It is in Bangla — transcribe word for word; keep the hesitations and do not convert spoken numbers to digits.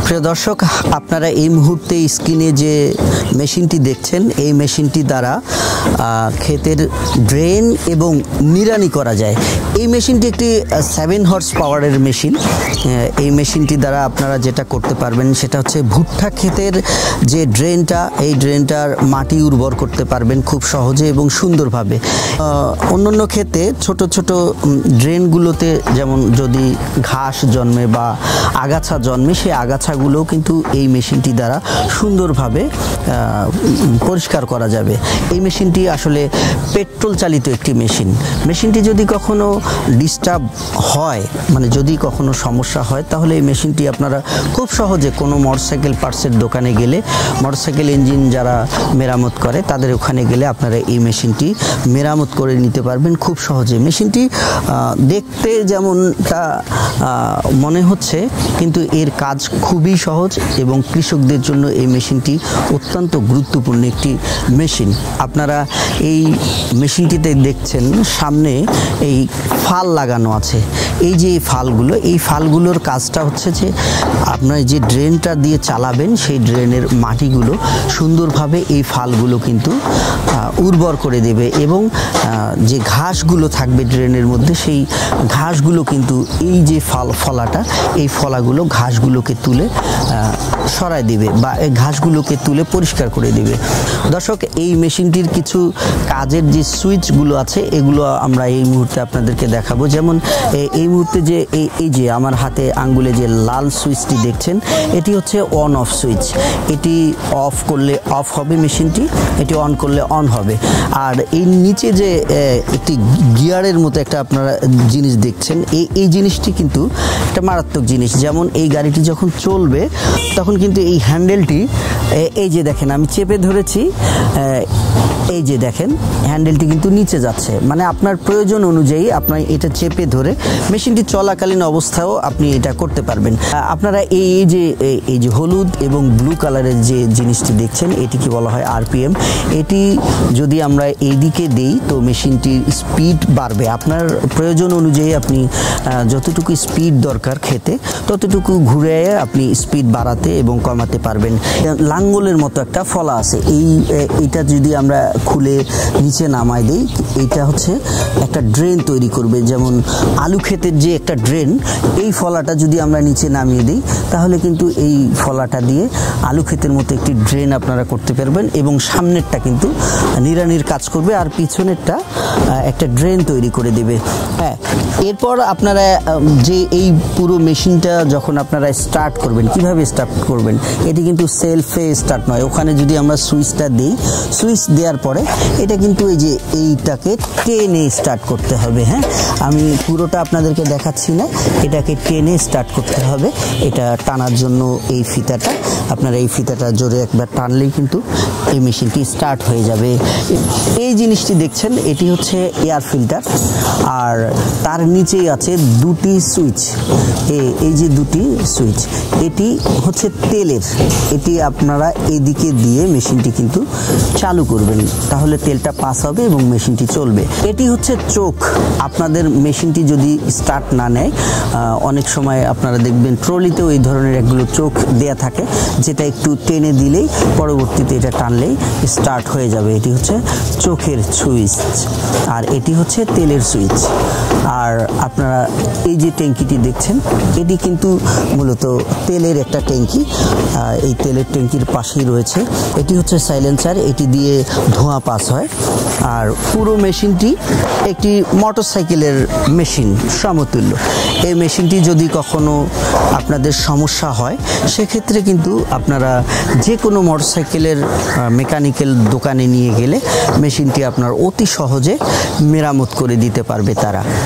প্রিয় দর্শক, আপনারা এই মুহূর্তে স্ক্রিনে যে মেশিনটি দেখছেন, এই মেশিনটি দ্বারা ক্ষেতের ড্রেন এবং নিড়ানি করা যায়। এই মেশিনটি একটি সেভেন হর্স পাওয়ারের মেশিন। এই মেশিনটি দ্বারা আপনারা যেটা করতে পারবেন সেটা হচ্ছে ভুট্টা ক্ষেতের যে ড্রেনটা, এই ড্রেনটার মাটি উর্বর করতে পারবেন খুব সহজে এবং সুন্দরভাবে। অন্যান্য ক্ষেতে ছোট ছোট ড্রেনগুলোতে যেমন যদি ঘাস জন্মে বা আগাছা জন্মে, সেই আগাছাগুলোও কিন্তু এই মেশিনটি দ্বারা সুন্দরভাবে পরিষ্কার করা যাবে। এই মেশিনটি আসলে পেট্রোল চালিত একটি মেশিন। মেশিনটি যদি কখনো ডিস্টার্ব হয়, মানে যদি কখনো সমস্যা হয়, তাহলে এই মেশিনটি আপনারা খুব সহজে কোনো মোটরসাইকেল পার্টসের দোকানে গেলে, মোটরসাইকেল ইঞ্জিন যারা মেরামত করে তাদের ওখানে গেলে আপনারা এই মেশিনটি মেরামত করে নিতে পারবেন খুব সহজে। মেশিনটি দেখতে যেমনটা মনে হচ্ছে, কিন্তু এর কাজ খুবই সহজ এবং কৃষকদের জন্য এই মেশিনটি অত্যন্ত গুরুত্বপূর্ণ একটি মেশিন। আপনারা এই মেশিনটিতে দেখছেন সামনে এই ফাল লাগানো আছে। এই যে ফালগুলো, এই ফালগুলোর কাজটা হচ্ছে যে আপনার যে ড্রেনটা দিয়ে চালাবেন, সেই ড্রেনের মাটিগুলো সুন্দরভাবে এই ফালগুলো কিন্তু উর্বর করে দেবে এবং যে ঘাসগুলো থাকবে ড্রেনের মধ্যে, সেই ঘাসগুলো কিন্তু এই যে ফাল ফলাটা, এই ফলাগুলো ঘাসগুলোকে তুলে সরায় দিবে বা এই ঘাসগুলোকে তুলে পরিষ্কার করে দিবে। দর্শক, এই মেশিনটির কিছু কাজের যে সুইচগুলো আছে, এগুলো আমরা এই মুহূর্তে আপনাদেরকে দেখাবো। যেমন এই মুহূর্তে যে এই এই যে আমার হাতে আঙ্গুলে যে লাল সুইচটি দেখছেন, এটি হচ্ছে অন অফ সুইচ। এটি অফ করলে অফ হবে মেশিনটি, এটি অন করলে অন হবে। আর এই নিচে যে একটি গিয়ারের মতো একটা আপনারা জিনিস দেখছেন, এই এই জিনিসটি কিন্তু একটা মারাত্মক জিনিস। যেমন এই গাড়িটি যখন চলবে তখন কিন্তু এই হ্যান্ডেলটি, এই যে দেখেন আমি চেপে ধরেছি, এই যে দেখেন হ্যান্ডেলটি কিন্তু নিচে যাচ্ছে। মানে আপনার প্রয়োজন অনুযায়ী আপনার এটা চেপে ধরে মেশিনটি চলাকালীন অবস্থায়ও আপনি এটা করতে পারবেন। আপনারা এই যে এই যে হলুদ এবং ব্লু কালারের যে জিনিসটি দেখছেন, এটিকে বলা হয় আরপিএম। এটি যদি আমরা এইদিকে দেই তো মেশিনটির স্পিড বাড়বে। আপনার প্রয়োজন অনুযায়ী আপনি যতটুকু স্পিড দরকার খেতে, ততটুকু ঘুরে আপনি স্পিড বাড়াতে এবং কমাতে পারবেন। লাঙ্গলের মতো একটা ফলা আছে, এই এটা যদি আমরা খুলে নিচে নামাই দিই, এইটা হচ্ছে একটা ড্রেন তৈরি করবে। যেমন আলু ক্ষেতের যে একটা ড্রেন, এই ফলাটা যদি আমরা নিচে নামিয়ে দিই, তাহলে কিন্তু এই ফলাটা দিয়ে আলু ক্ষেতের মতো একটি ড্রেন আপনারা করতে পারবেন এবং সামনেরটা কিন্তু নিড়ানির কাজ করবে আর পিছনেরটা একটা ড্রেন তৈরি করে দেবে। হ্যাঁ, এরপর আপনারা যে এই পুরো মেশিনটা যখন আপনারা স্টার্ট করবেন, কিভাবে স্টার্ট করবেন, এটি কিন্তু সেলফে স্টার্ট নয়। ওখানে যদি আমরা সুইচটা দিই, সুইচ দেওয়ার পরে এটা কিন্তু এই যে এইটাকে টেনে স্টার্ট করতে হবে। হ্যাঁ, আমি পুরোটা আপনাদেরকে দেখাচ্ছি না, এটাকে টেনে স্টার্ট করতে হবে। এটা টানার জন্য এই ফিতাটা, আপনারা এই ফিতাটা জোরে একবার টানলেই কিন্তু এই মেশিনটি স্টার্ট হয়ে যাবে। এই জিনিসটি দেখছেন, এটি হচ্ছে এয়ার ফিল্টার, আর তার নিচেই আছে দুটি সুইচ। এই যে দুটি সুইচ, এটি হচ্ছে তেলের। এটি আপনারা এদিকে দিয়ে মেশিনটি কিন্তু চালু করবেন, তাহলে তেলটা পাস হবে এবং মেশিনটি চলবে। এটি হচ্ছে চোখ। আপনাদের মেশিনটি যদি স্টার্ট না নেয়, অনেক সময় আপনারা দেখবেন ট্রলিতেও এই ধরনের একগুলো চোখ দেয়া থাকে, যেটা একটু টেনে দিলেই পরবর্তীতে এটা টানলেই স্টার্ট হয়ে যাবে। এটি হচ্ছে চোখের সুইচ, আর এটি হচ্ছে তেলের সুইচ। আর আপনারা এই যে ট্যাঙ্কিটি দেখছেন, এটি কিন্তু মূলত তেলের একটা ট্যাঙ্কি। এই তেলের ট্যাঙ্কির পাশেই রয়েছে, এটি হচ্ছে সাইলেন্সার, এটি দিয়ে ধোঁয়া পাস হয়। আর পুরো মেশিনটি একটি মোটরসাইকেলের মেশিন সমতুল্য। এই মেশিনটি যদি কখনো আপনাদের সমস্যা হয়, সেক্ষেত্রে কিন্তু আপনারা যে কোনো মোটরসাইকেলের মেকানিক্যাল দোকানে নিয়ে গেলে মেশিনটি আপনার অতি সহজে মেরামত করে দিতে পারবে তারা।